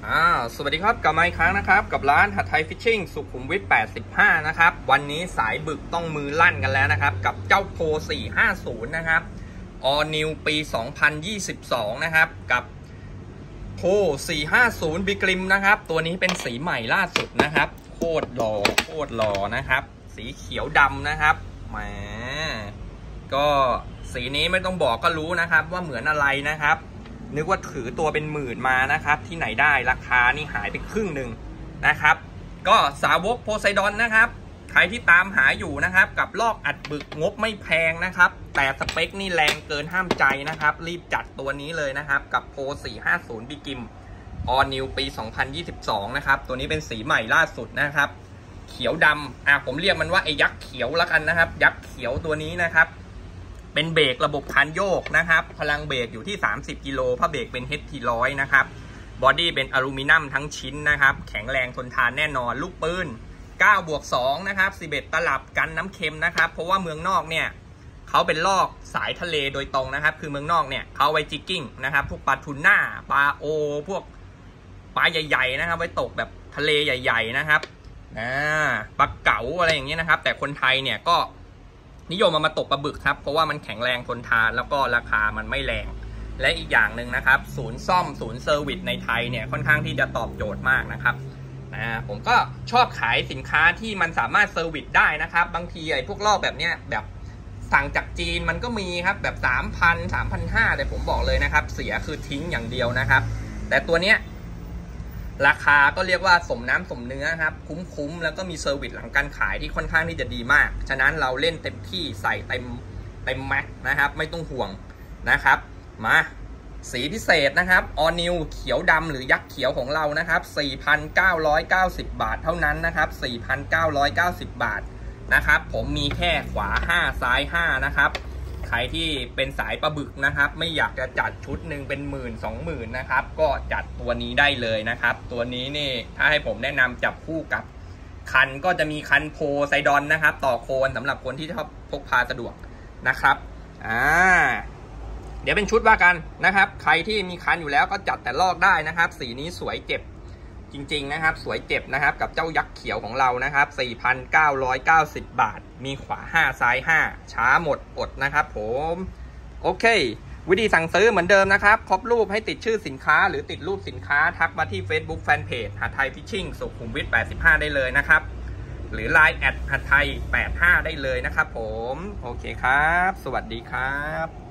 สวัสดีครับกลับมาอีกครั้งนะครับกับร้านหัดไทยฟิชชิ่งสุขุมวิท85นะครับวันนี้สายบึกต้องมือลั่นกันแล้วนะครับกับเจ้าโพ450นะครับ All New ปี 2022นะครับกับโพ450บิกริมนะครับตัวนี้เป็นสีใหม่ล่าสุดนะครับโคตรหล่อนะครับสีเขียวดำนะครับแหมก็สีนี้ไม่ต้องบอกก็รู้นะครับว่าเหมือนอะไรนะครับนึกว่าถือตัวเป็นหมื่นมานะครับที่ไหนได้ราคานี่หายไปครึ่งหนึ่งนะครับก็สาวกโพไซดอนนะครับใครที่ตามหาอยู่นะครับกับลอกอัดบึกงบไม่แพงนะครับแต่สเปคนี่แรงเกินห้ามใจนะครับรีบจัดตัวนี้เลยนะครับกับโพ450บิกิม All New ปี 2022นะครับตัวนี้เป็นสีใหม่ล่าสุดนะครับเขียวดำผมเรียกมันว่าไอ้ยักษ์เขียวแล้วกันนะครับยักษ์เขียวตัวนี้นะครับเป็นเบรกระบบคันโยกนะครับพลังเบรกอยู่ที่30กิโลผ้าเบรกเป็น HT100 นะครับบอดี้เป็นอลูมิเนียมทั้งชิ้นนะครับแข็งแรงทนทานแน่นอนลูกปืน 9+2 นะครับ11ตลับกันน้ำเค็มนะครับเพราะว่าเมืองนอกเนี่ยเขาเป็นลอกสายทะเลโดยตรงนะครับคือเมืองนอกเนี่ยเขาไว้จิกกิ้งนะครับพวกปลาทูน่าปลาโอพวกปลาใหญ่ๆนะครับไว้ตกแบบทะเลใหญ่ๆนะครับปลาเก๋าอะไรอย่างเงี้ยนะครับแต่คนไทยเนี่ยก็นิยมมาตกปลาบึกครับเพราะว่ามันแข็งแรงทนทานแล้วก็ราคามันไม่แรงและอีกอย่างหนึ่งนะครับศูนย์ซ่อมศูนย์เซอร์วิสในไทยเนี่ยค่อนข้างที่จะตอบโจทย์มากนะครับผมก็ชอบขายสินค้าที่มันสามารถเซอร์วิสได้นะครับบางทีไอ้พวกรอบแบบเนี้ยแบบสั่งจากจีนมันก็มีครับแบบ 3,000 3,500 แต่ผมบอกเลยนะครับเสียคือทิ้งอย่างเดียวนะครับแต่ตัวเนี้ยราคาก็เรียกว่าสมน้ำสมเนื้อครับคุ้มแล้วก็มีเซอร์วิสหลังการขายที่ค่อนข้างที่จะดีมากฉะนั้นเราเล่นเต็มที่ใส่เต็มแม็กนะครับไม่ต้องห่วงนะครับมาสีพิเศษนะครับ All New เขียวดำหรือยักษ์เขียวของเรานะครับ 4,990 บาทเท่านั้นนะครับ 4,990 บาทนะครับผมมีแค่ขวา5ซ้าย5นะครับใครที่เป็นสายปลาบึกนะครับไม่อยากจะจัดชุดหนึ่งเป็น10,000-20,000นะครับก็จัดตัวนี้ได้เลยนะครับตัวนี้นี่ถ้าให้ผมแนะนำจับคู่กับคันก็จะมีคันโพไซดอนนะครับต่อโคนสำหรับคนที่ชอบพกพาสะดวกนะครับเดี๋ยวเป็นชุดว่ากันนะครับใครที่มีคันอยู่แล้วก็จัดแต่ลอกได้นะครับสีนี้สวยเจ็บจริงๆนะครับสวยเจ็บนะครับกับเจ้ายักษ์เขียวของเรานะครับ 4,990 บาทมีขวา5ซ้าย5ช้าหมดอดนะครับผมโอเควิธีสั่งซื้อเหมือนเดิมนะครับครบรูปให้ติดชื่อสินค้าหรือติดรูปสินค้าทักมาที่ Facebook Fanpage หัดไทยฟิชชิ่งสุขุมวิท85ได้เลยนะครับหรือ Line แอดหัดไทย85ได้เลยนะครับผมโอเคครับสวัสดีครับ